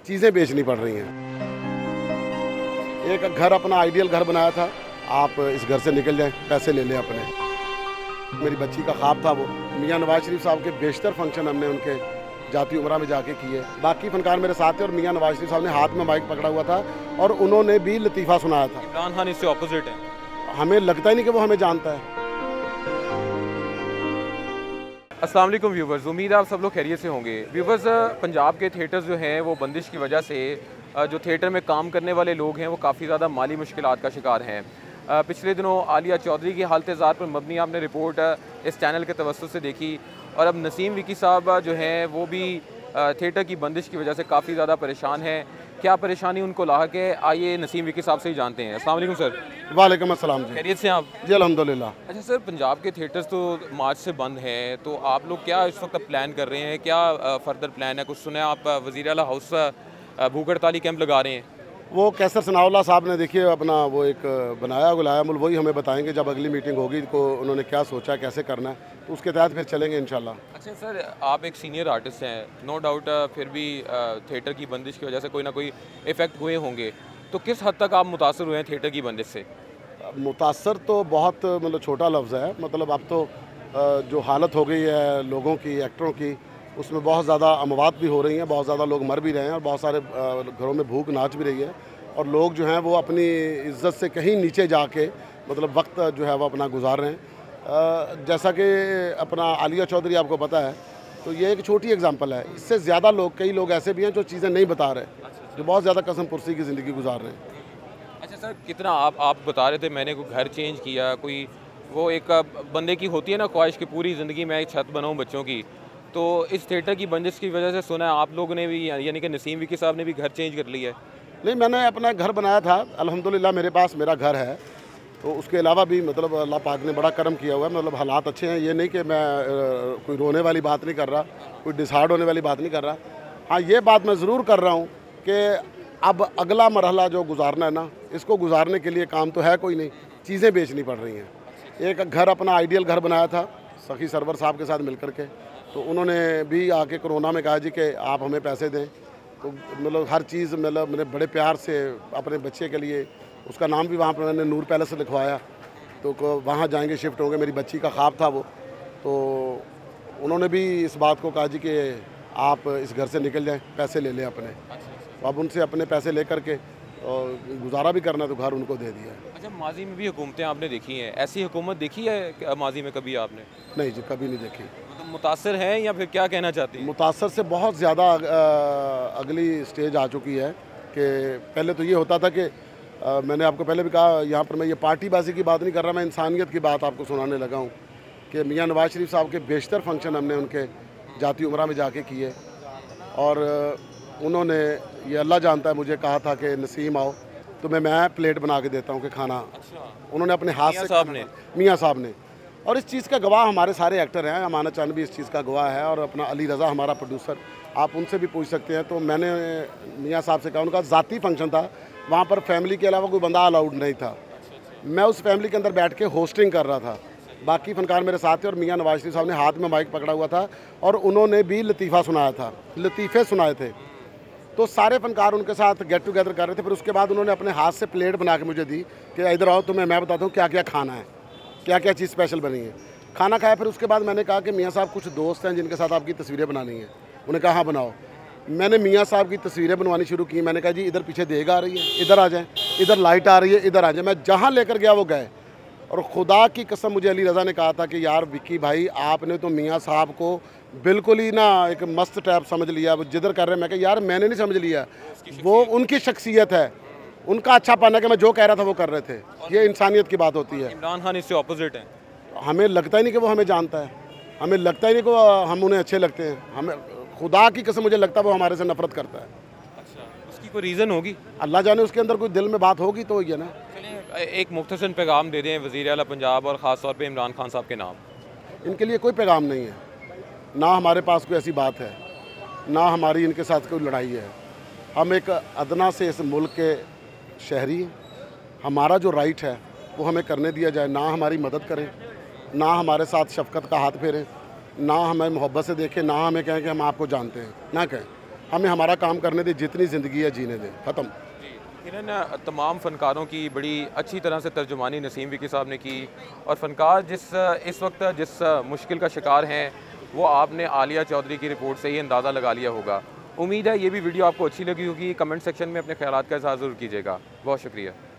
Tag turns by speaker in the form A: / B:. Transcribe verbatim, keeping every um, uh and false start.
A: चीज़ें बेचनी पड़ रही हैं। एक घर अपना आइडियल घर बनाया था, आप इस घर से निकल जाएं, पैसे ले लें अपने। मेरी बच्ची का ख्वाब था वो। मियां नवाज शरीफ साहब के बेशतर फंक्शन हमने उनके जाती उमरा में जाके किए। बाकी फनकार मेरे साथ थे और मियां नवाज शरीफ साहब ने हाथ में माइक पकड़ा हुआ था और उन्होंने भी लतीफ़ा सुनाया था।
B: इमरान खान इससे ऑपोजिट है।
A: हमें लगता ही नहीं कि वो हमें जानता है।
B: अस्सलाम वालेकुम व्यूवर्स, उम्मीद है आप सब लोग खैरियत से होंगे। व्यूवर्स, पंजाब के थिएटर्स जो हैं वो बंदिश की वजह से जो थिएटर में काम करने वाले लोग हैं वो काफ़ी ज़्यादा माली मुश्किलात का शिकार हैं। पिछले दिनों आलिया चौधरी की हालत ज़ात पर मबनी आपने रिपोर्ट इस चैनल के तवज्जुह से देखी और अब नसीम विकी साहब जो हैं वो भी थिएटर की बंदिश की वजह से काफ़ी ज़्यादा परेशान हैं। क्या परेशानी उनको लाहक है, आइए नसीम विकी साहब से ही जानते हैं। अस्सलाम वालेकुम सर।
A: वालेकुम अस्सलाम जी।
B: खैरियत से आप?
A: जी अल्हम्दुलिल्लाह।
B: अच्छा सर, पंजाब के थिएटर्स तो मार्च से बंद हैं, तो आप लोग क्या इस वक्त प्लान कर रहे हैं? क्या फर्दर प्लान है? कुछ सुना है आप वज़ीर आला हाउस भूख हड़ताली कैंप लगा रहे हैं?
A: वो कैसर सनाउल्लाह साहब ने देखिए अपना वो एक बनाया गुलाया मुल, वही हमें बताएंगे जब अगली मीटिंग होगी को उन्होंने क्या सोचा कैसे करना है, तो उसके तहत फिर चलेंगे इंशाल्लाह।
B: अच्छा सर, आप एक सीनियर आर्टिस्ट हैं, नो डाउट फिर भी थिएटर की बंदिश की वजह से कोई ना कोई इफ़ेक्ट हुए होंगे, तो किस हद तक आप मुतासर हुए हैं थिएटर की बंदिश से?
A: मुतासर तो बहुत मतलब छोटा लफ्ज़ है, मतलब अब तो जो हालत हो गई है लोगों की, एक्टरों की, उसमें बहुत ज़्यादा अमवात भी हो रही हैं, बहुत ज़्यादा लोग मर भी रहे हैं और बहुत सारे घरों में भूख नाच भी रही है और लोग जो हैं वो अपनी इज़्ज़त से कहीं नीचे जाके मतलब वक्त जो है वो अपना गुजार रहे हैं। जैसा कि अपना आलिया चौधरी आपको पता है, तो ये एक छोटी एग्जांपल है। इससे ज़्यादा लोग, कई लोग ऐसे भी हैं जो चीज़ें नहीं बता रहे, जो बहुत ज़्यादा कसम पुरसी की ज़िंदगी गुजार रहे हैं।
B: अच्छा सर, कितना आप आप बता रहे थे मैंने कोई घर चेंज किया, कोई वो एक बंदे की होती है ना ख्वाहिश की पूरी ज़िंदगी में एक छत बनाऊँ बच्चों की, तो इस थिएटर की बंदिश की वजह से सुना है आप लोगों ने भी, यानी कि नसीम विकी साहब ने भी घर चेंज कर लिया है?
A: नहीं, मैंने अपना घर बनाया था, अल्हम्दुलिल्लाह मेरे पास मेरा घर है, तो उसके अलावा भी मतलब अल्लाह पाक ने बड़ा करम किया हुआ है। मतलब हालात अच्छे हैं, ये नहीं कि मैं आ, कोई रोने वाली बात नहीं कर रहा, कोई डिसहार्ड होने वाली बात नहीं कर रहा। हाँ, ये बात मैं ज़रूर कर रहा हूँ कि अब अगला मरहला जो गुजारना है ना, इसको गुजारने के लिए काम तो है कोई नहीं, चीज़ें बेचनी पड़ रही हैं। एक घर अपना आइडियल घर बनाया था सखी सरवर साहब के साथ मिल कर के, तो उन्होंने भी आके कोरोना में कहा जी कि आप हमें पैसे दें, तो मतलब हर चीज़ मतलब मैंने बड़े प्यार से अपने बच्चे के लिए, उसका नाम भी वहाँ पर मैंने नूर पैलेस लिखवाया, तो वहाँ जाएंगे, शिफ्ट होंगे। मेरी बच्ची का ख्वाब था वो, तो उन्होंने भी इस बात को कहा जी कि आप इस घर से निकल जाएं, पैसे ले लें अपने। तो अब उनसे अपने पैसे ले करके और गुजारा भी करना, तो घर उनको दे दिया।
B: अच्छा, माजी में भी हुकूमतें आपने देखी हैं, ऐसी हुकूमत देखी है माजी में कभी आपने?
A: नहीं जी, कभी नहीं देखी।
B: तो मुतासर हैं या फिर क्या कहना चाहती हैं?
A: मुतासर से बहुत ज़्यादा अगली स्टेज आ चुकी है कि पहले तो ये होता था कि आ, मैंने आपको पहले भी कहा, यहाँ पर मैं ये पार्टीबाजी की बात नहीं कर रहा, मैं इंसानियत की बात आपको सुनाने लगा हूँ कि मियां नवाज शरीफ साहब के बेशतर फंक्शन हमने उनके जाती उमरा में जाके किए और उन्होंने, ये अल्लाह जानता है, मुझे कहा था कि नसीम आओ तो मैं मैं प्लेट बना के देता हूँ कि खाना।
B: अच्छा।
A: उन्होंने अपने हाथ से,
B: साहब ने
A: मियाँ साहब ने, और इस चीज़ का गवाह हमारे सारे एक्टर हैं। अमानत चांद भी इस चीज़ का गवाह है और अपना अली रज़ा हमारा प्रोड्यूसर, आप उनसे भी पूछ सकते हैं। तो मैंने मियाँ साहब से कहा, उनका ज़ाती फंक्शन था, वहाँ पर फैमिली के अलावा कोई बंदा अलाउड नहीं था। मैं उस फैमिली के अंदर बैठ के होस्टिंग कर रहा था, बाकी फनकार मेरे साथ थे और मियाँ नवाज शरीफ साहब ने हाथ में माइक पकड़ा हुआ था और उन्होंने भी लतीफ़ा सुनाया था, लतीफ़े सुनाए थे। तो सारे फनकार उनके साथ गेट टुगेदर कर रहे थे। फिर उसके बाद उन्होंने अपने हाथ से प्लेट बना के मुझे दी कि इधर आओ, तुम्हें मैं बताता हूँ क्या क्या खाना है, क्या क्या चीज़ स्पेशल बनी है। खाना खाया, फिर उसके बाद मैंने कहा कि मियाँ साहब कुछ दोस्त हैं जिनके साथ आपकी तस्वीरें बनानी हैं। उन्होंने कहा हाँ बनाओ। मैंने मियाँ साहब की तस्वीरें बनवानी शुरू की। मैंने कहा जी इधर पीछे देग आ रही है, इधर आ जाएँ, इधर लाइट आ रही है, इधर आ जाए। मैं जहाँ लेकर गया वो गए और खुदा की कसम मुझे अली रज़ा ने कहा था कि यार विक्की भाई, आपने तो मियाँ साहब को बिल्कुल ही ना एक मस्त टैप समझ लिया, वो जिधर कर रहे हैं। मैं कहा यार मैंने नहीं समझ लिया, वो उनकी शख्सियत है, उनका अच्छा पाना कि मैं जो कह रहा था वो कर रहे थे। ये इंसानियत की बात होती है।
B: इमरान खान इससे ऑपोजिट है।
A: हमें लगता ही नहीं कि वो हमें जानता है, हमें लगता ही नहीं कि हम उन्हें अच्छे लगते हैं। हमें खुदा की कसम मुझे लगता है वो हमारे से नफरत करता है।
B: अच्छा, उसकी कोई रीज़न होगी?
A: अल्लाह जाने, उसके अंदर कोई दिल में बात होगी तो ये ना।
B: चलिए एक मुख्तसर पैगाम दे दें वज़ीर आला पंजाब और ख़ास तौर पे इमरान खान साहब के नाम।
A: इनके लिए कोई पैगाम नहीं है, ना हमारे पास कोई ऐसी बात है, ना हमारी इनके साथ कोई लड़ाई है। हम एक अदना से इस मुल्क के शहरी हैं, हमारा जो राइट है वो हमें करने दिया जाए। ना हमारी मदद करें, ना हमारे साथ शफकत का हाथ फेरें, ना हमें मोहब्बत से देखें, ना हमें कहें कि हम आपको जानते हैं, ना कहें। हमें हमारा काम करने दे, जितनी ज़िंदगी है जीने दे, ख़त्म।
B: इन्हें तमाम फ़नकारों की बड़ी अच्छी तरह से तर्जुमानी नसीम विकी साहब ने की, और फ़नकार जिस इस वक्त जिस मुश्किल का शिकार हैं वो आपने आलिया चौधरी की रिपोर्ट से ही अंदाज़ा लगा लिया होगा। उम्मीद है ये भी वीडियो आपको अच्छी लगी होगी। कमेंट सेक्शन में अपने ख्यालात का इज़हार ज़रूर कीजिएगा। बहुत शुक्रिया।